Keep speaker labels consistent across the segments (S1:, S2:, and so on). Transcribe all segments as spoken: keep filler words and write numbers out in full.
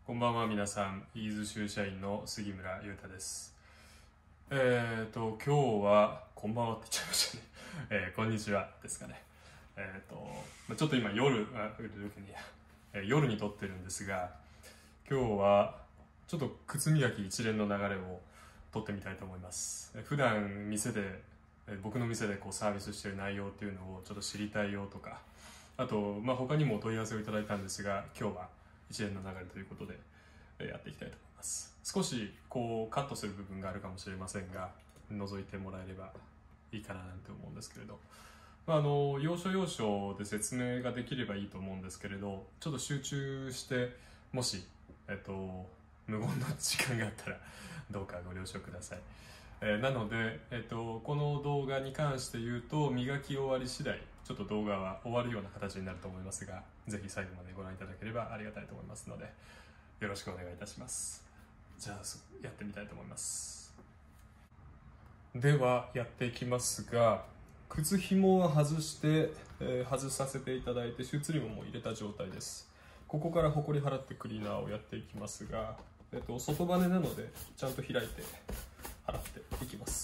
S1: こんばんは皆さん、イーズシュー社員の杉村裕太です。えーと、今日は、こんばんはって言っちゃいましたね。えー、こんにちはですかね。えーと、ちょっと今夜、あ、夜に、えー、夜に撮ってるんですが、今日はちょっと靴磨き一連の流れを撮ってみたいと思います。えー、普段店で、えー、僕の店でこうサービスしている内容っていうのをちょっと知りたいよとか、あと、まあ、他にもお問い合わせをいただいたんですが、今日は一連の流れということでやっていきたいと思います。少しこうカットする部分があるかもしれませんが、覗いてもらえればいいかななんて思うんですけれど、まあ、あの要所要所で説明ができればいいと思うんですけれど、ちょっと集中してもし、えっと、無言の時間があったらどうかご了承ください。えー、なので、えっと、この動画に関して言うと、磨き終わり次第ちょっと動画は終わるような形になると思いますが、ぜひ最後までご覧いただければありがたいと思いますので、よろしくお願いいたします。じゃあやってみたいと思います。ではやっていきますが、靴紐は外して、えー、外させていただいて、シューズリムも入れた状態です。ここからホコリ払ってクリーナーをやっていきますが、えっと、外バネなのでちゃんと開いて払っていきます。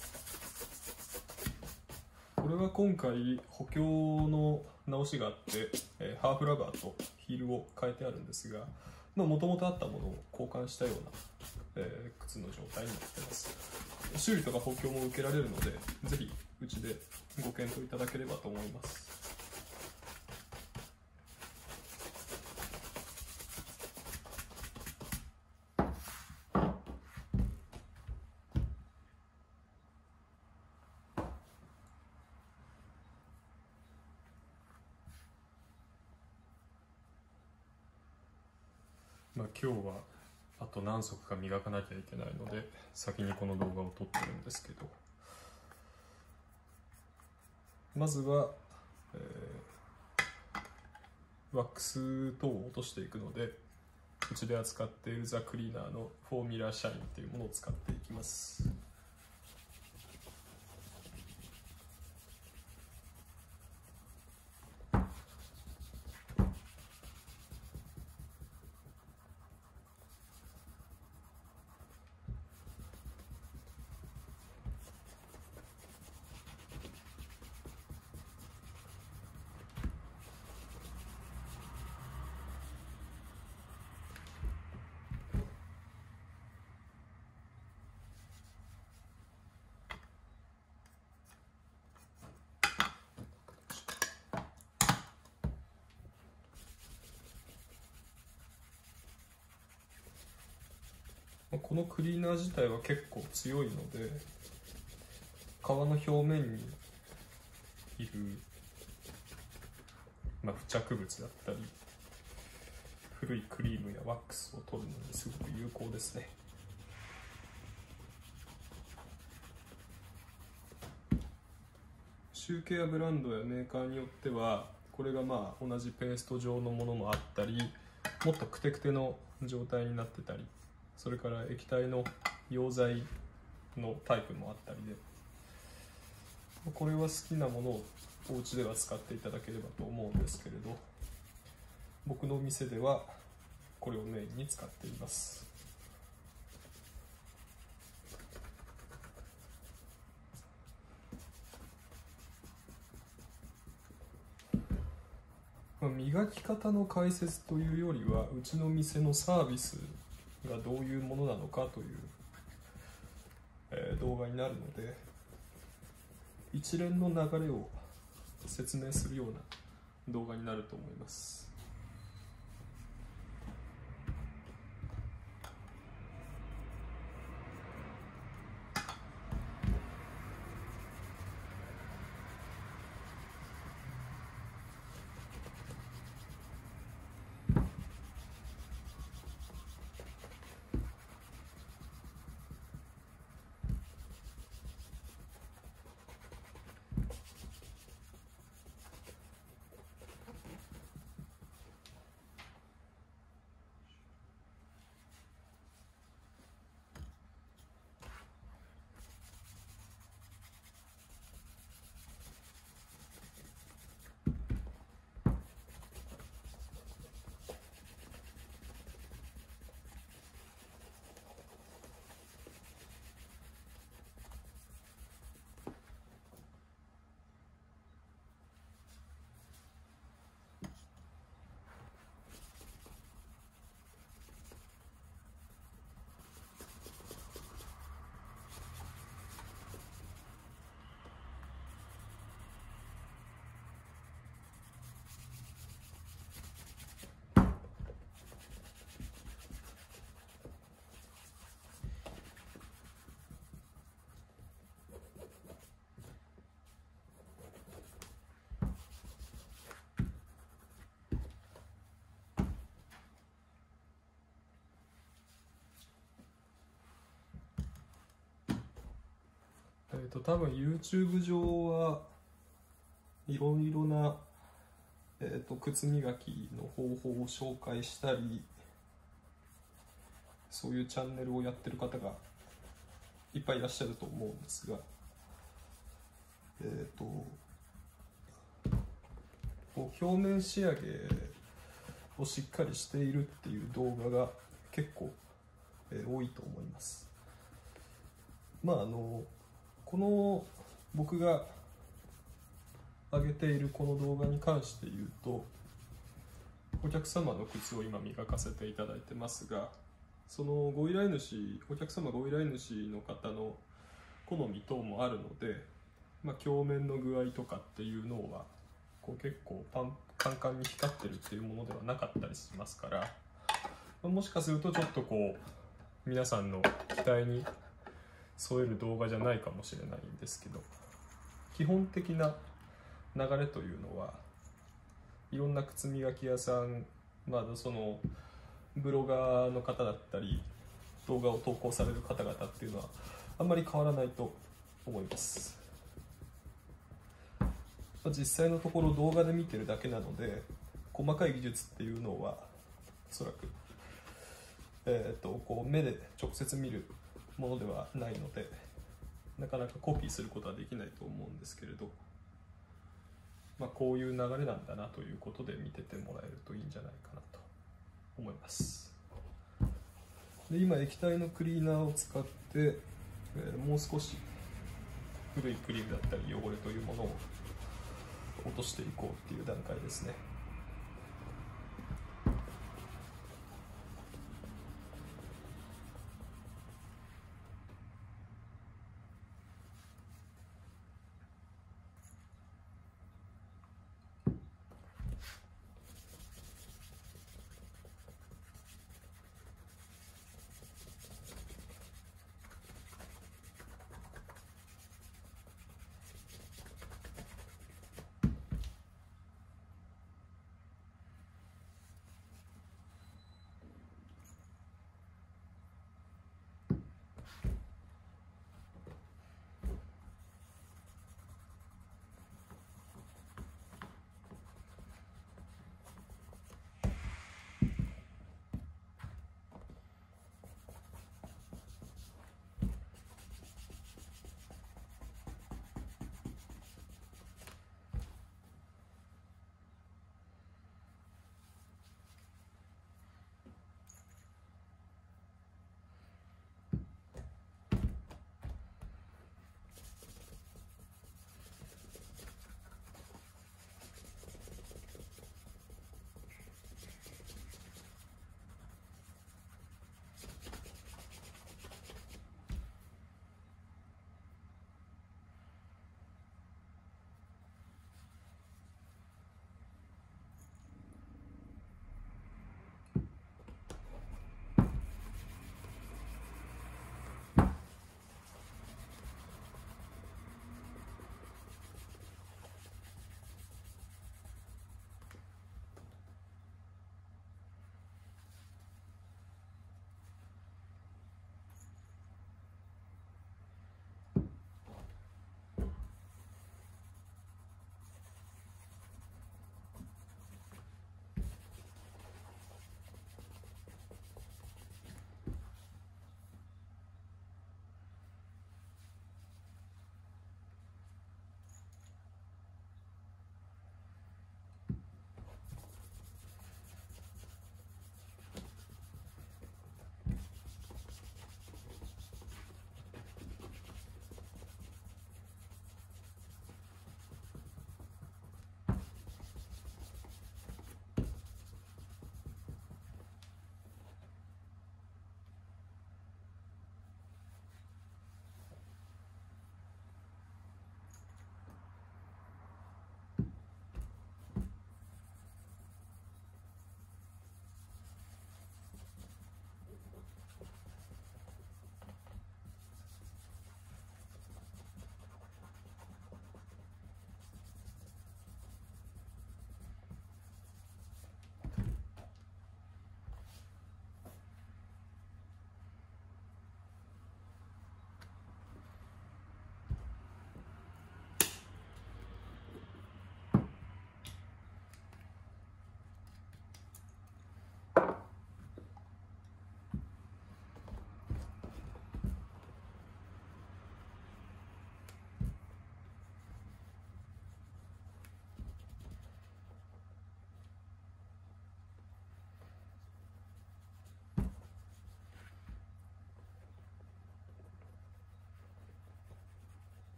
S1: これは今回補強の直しがあって、えー、ハーフラバーとヒールを変えてあるんですが、もともとあったものを交換したような、えー、靴の状態になっています。修理とか補強も受けられるので、ぜひうちでご検討いただければと思います。まあ、今日はあと何足か磨かなきゃいけないので、先にこの動画を撮ってるんですけど、まずは、えー、ワックス等を落としていくので、うちで扱っているザ・クリーナーのフォーミュラシャインというものを使っていきます。このクリーナー自体は結構強いので、皮の表面にいる、まあ、付着物だったり古いクリームやワックスを取るのにすごく有効ですね。シューケアブランドやメーカーによっては、これがまあ同じペースト状のものもあったり、もっとクテクテの状態になってたり、それから液体の溶剤のタイプもあったりで、これは好きなものをお家では使っていただければと思うんですけれど、僕の店ではこれをメインに使っています。磨き方の解説というよりは、うちの店のサービスがどういうものなのかという、えー、動画になるので、一連の流れを説明するような動画になると思います。 っと多分 YouTube 上はいろいろな、えー、と靴磨きの方法を紹介したり、そういうチャンネルをやってる方がいっぱいいらっしゃると思うんですが、えっ、とこう表面仕上げをしっかりしているっていう動画が結構、えー多いと思います。まああのこの僕が上げているこの動画に関して言うと、お客様の靴を今磨かせていただいてますが、そのご依頼主お客様ご依頼主の方の好み等もあるので、まあ、鏡面の具合とかっていうのはこう結構パンカンカンに光ってるっていうものではなかったりしますから、まあ、もしかするとちょっとこう皆さんの期待に添える動画じゃないかもしれないんですけど、基本的な流れというのはいろんな靴磨き屋さん、まあ、そのブロガーの方だったり動画を投稿される方々っていうのはあんまり変わらないと思います。実際のところ動画で見てるだけなので、細かい技術っていうのはおそらく、えー、とこう目で直接見るものではないので、なかなかコピーすることはできないと思うんですけれど、まあ、こういう流れなんだなということで見ててもらえるといいんじゃないかなと思います。で今液体のクリーナーを使って、えーもう少し古いクリームだったり汚れというものを落としていこうっていう段階ですね。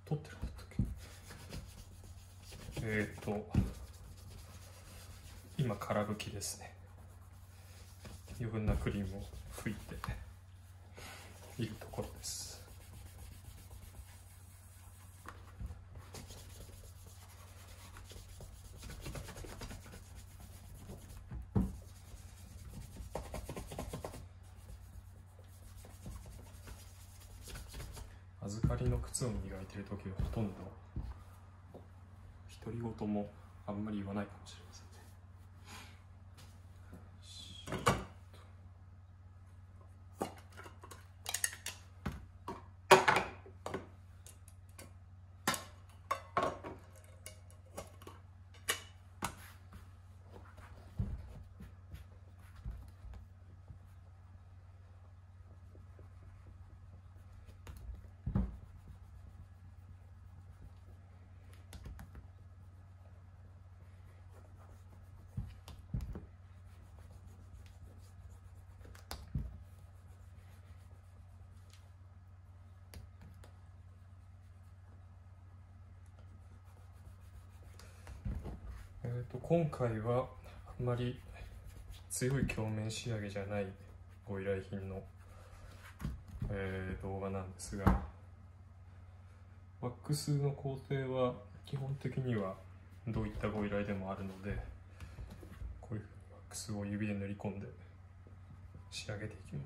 S1: 撮ってるんだったっけ。えっ、ー、と今から拭きですね。余分なクリームを拭いているところです。預かりの靴を磨いているときはほとんど独り言もあんまり言わないかもしれませんね。えー、と今回はあんまり強い鏡面仕上げじゃないご依頼品の、えー、動画なんですが、ワックスの工程は基本的にはどういったご依頼でもあるので、こういうふうにワックスを指で塗り込んで仕上げていきます。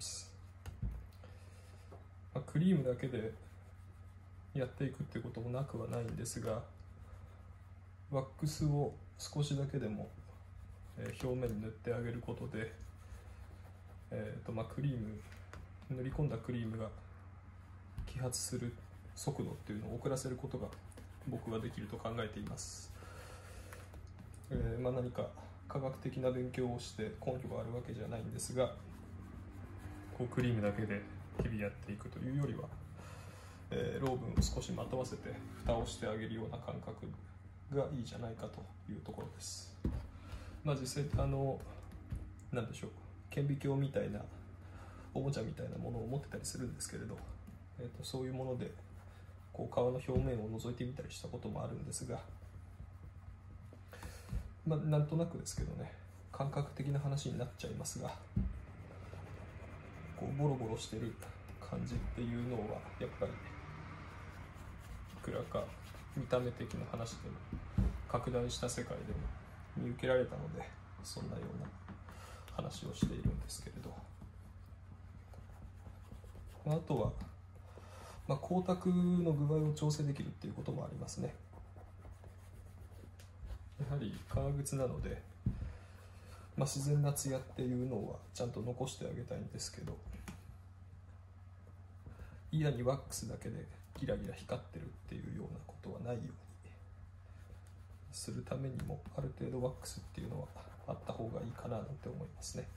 S1: まあ、クリームだけでやっていくっていうこともなくはないんですが、ワックスを少しだけでも表面に塗ってあげることで、えーとまあ、クリーム塗り込んだクリームが揮発する速度っていうのを遅らせることが僕はできると考えています。えーまあ、何か科学的な勉強をして根拠があるわけじゃないんですが、こうクリームだけで日々やっていくというよりは、えー、ローブンを少しまとわせて蓋をしてあげるような感覚がいいじゃないかというところです。まあ実際あの何でしょう、顕微鏡みたいなおもちゃみたいなものを持ってたりするんですけれど、えー、とそういうものでこう皮の表面を覗いてみたりしたこともあるんですが、まあなんとなくですけどね、感覚的な話になっちゃいますが、こうボロボロしてる感じっていうのはやっぱりいくらか見た目的な話でも拡大した世界でも見受けられたので、そんなような話をしているんですけれど、あとは、まあ、光沢の具合を調整できるっていうこともありますね。やはり革靴なので、まあ、自然なツヤっていうのはちゃんと残してあげたいんですけど、嫌にワックスだけでギラギラ光ってるっていうようなことはないようにするためにも、ある程度ワックスっていうのはあった方がいいかななんて思いますね。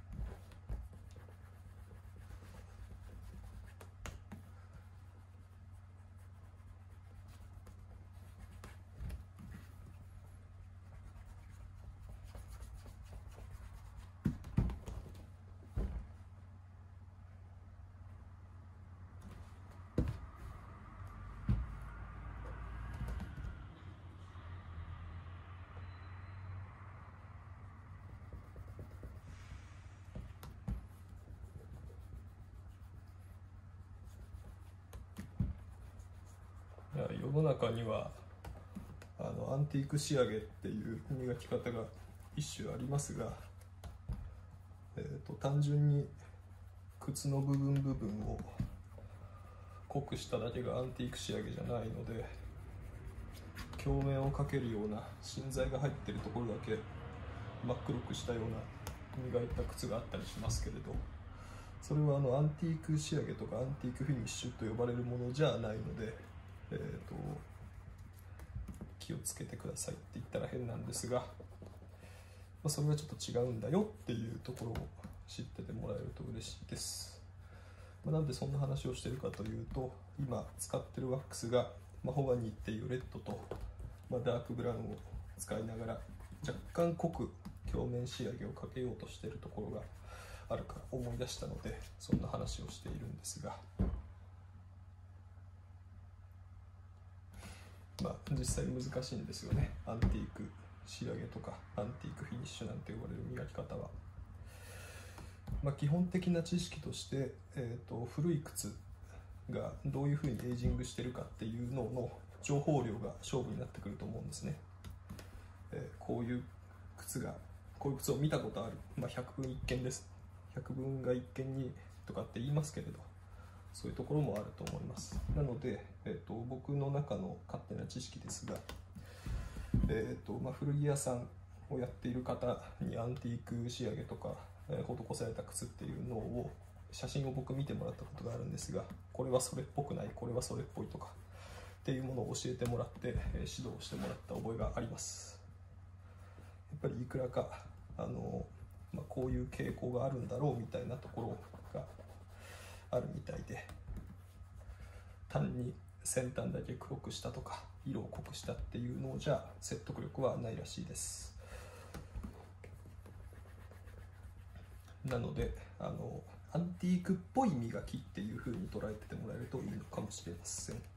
S1: 世の中にはあのアンティーク仕上げっていう磨き方が一種ありますが、えーと、単純に靴の部分部分を濃くしただけがアンティーク仕上げじゃないので、鏡面をかけるような芯材が入ってるところだけ真っ黒くしたような磨いた靴があったりしますけれど、それはあのアンティーク仕上げとかアンティークフィニッシュと呼ばれるものじゃないので、えーと気をつけてくださいって言ったら変なんですが、まあ、それはちょっと違うんだよっていうところを知っててもらえると嬉しいです。まあ、なんでそんな話をしてるかというと、今使ってるワックスがマホガニーっていうレッドと、まあ、ダークブラウンを使いながら若干濃く鏡面仕上げをかけようとしているところがあるから思い出したので、そんな話をしているんですが、 まあ実際難しいんですよね。アンティーク仕上げとかアンティークフィニッシュなんて呼ばれる磨き方は。まあ、基本的な知識として、えー、と古い靴がどういうふうにエイジングしてるかっていうのの情報量が勝負になってくると思うんですね。えー、こういう靴がこういう靴を見たことある、まあ、百聞一見です。百聞が一見にとかって言いますけれど、そういうところもあると思います。なので、えー、と僕の中の勝手な知識ですが、えーとまあ、古着屋さんをやっている方にアンティーク仕上げとか、えー、施された靴っていうのを写真を僕見てもらったことがあるんですが、これはそれっぽくない、これはそれっぽいとかっていうものを教えてもらって、えー、指導してもらった覚えがあります。やっぱりいくらかあの、まあ、こういう傾向があるんだろうみたいなところがあるみたいで、単に先端だけ黒くしたとか色を濃くしたっていうのじゃ説得力はないらしいです。なのであのアンティークっぽい磨きっていう風に捉えててもらえるといいのかもしれません。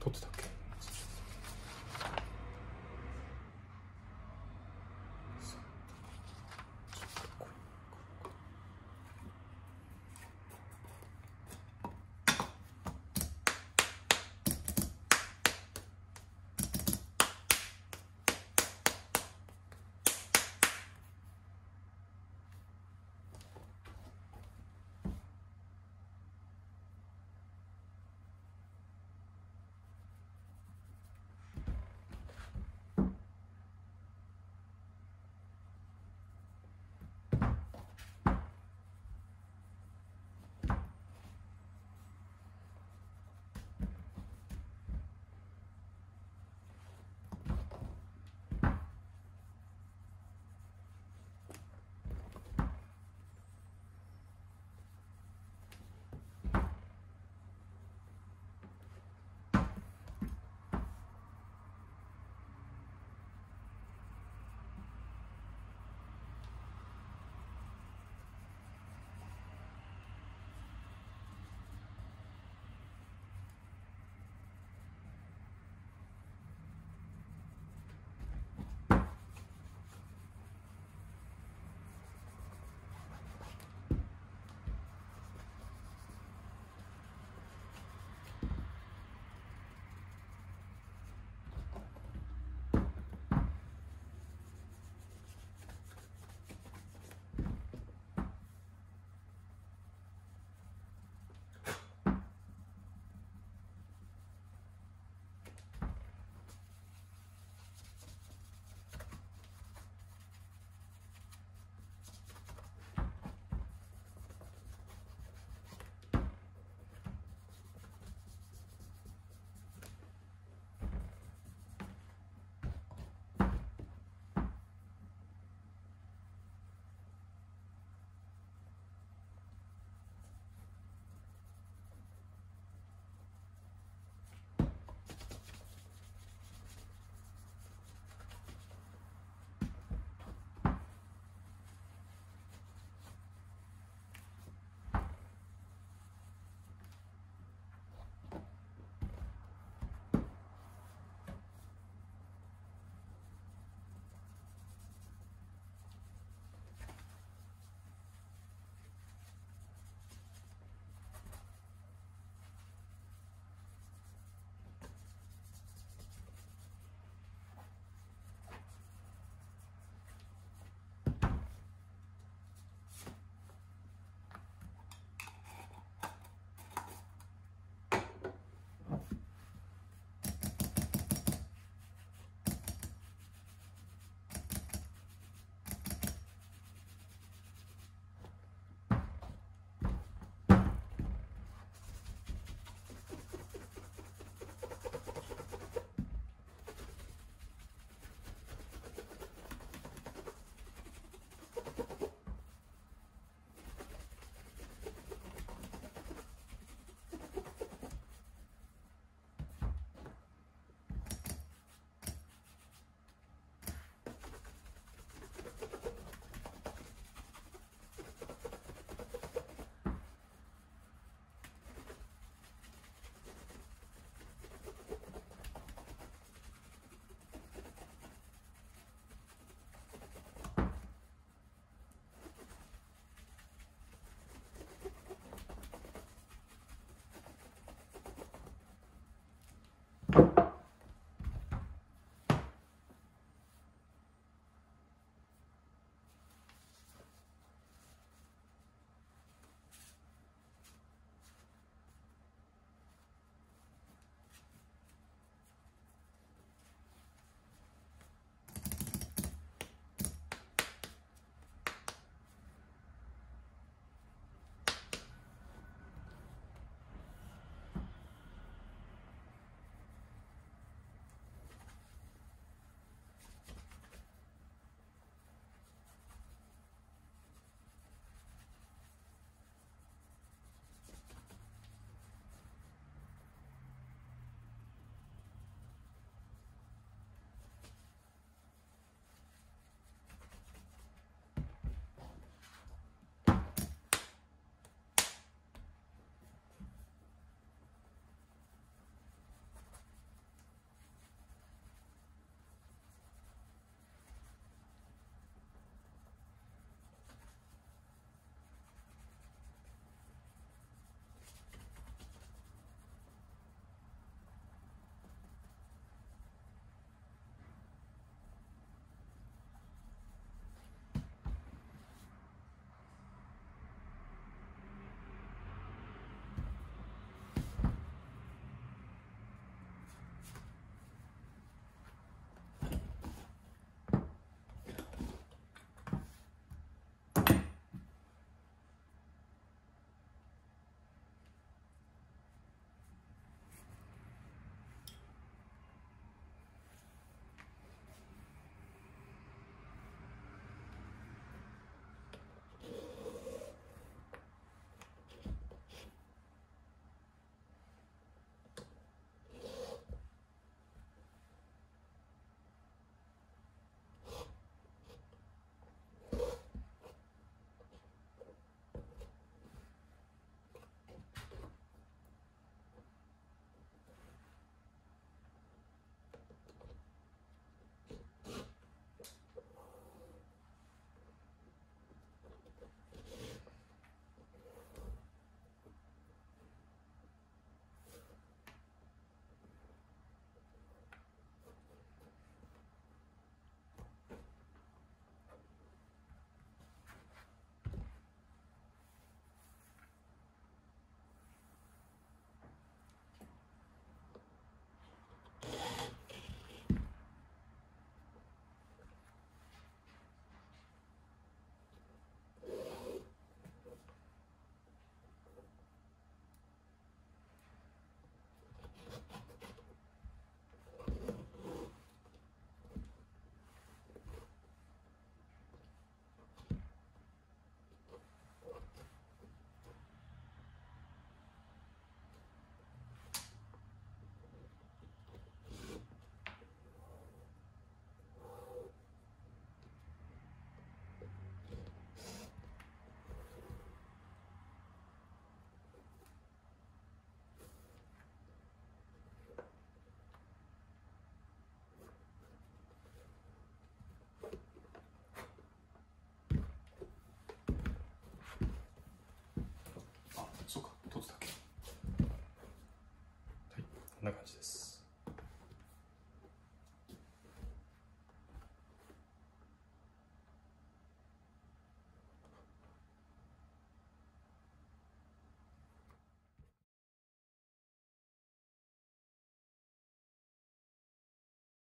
S1: 撮ってた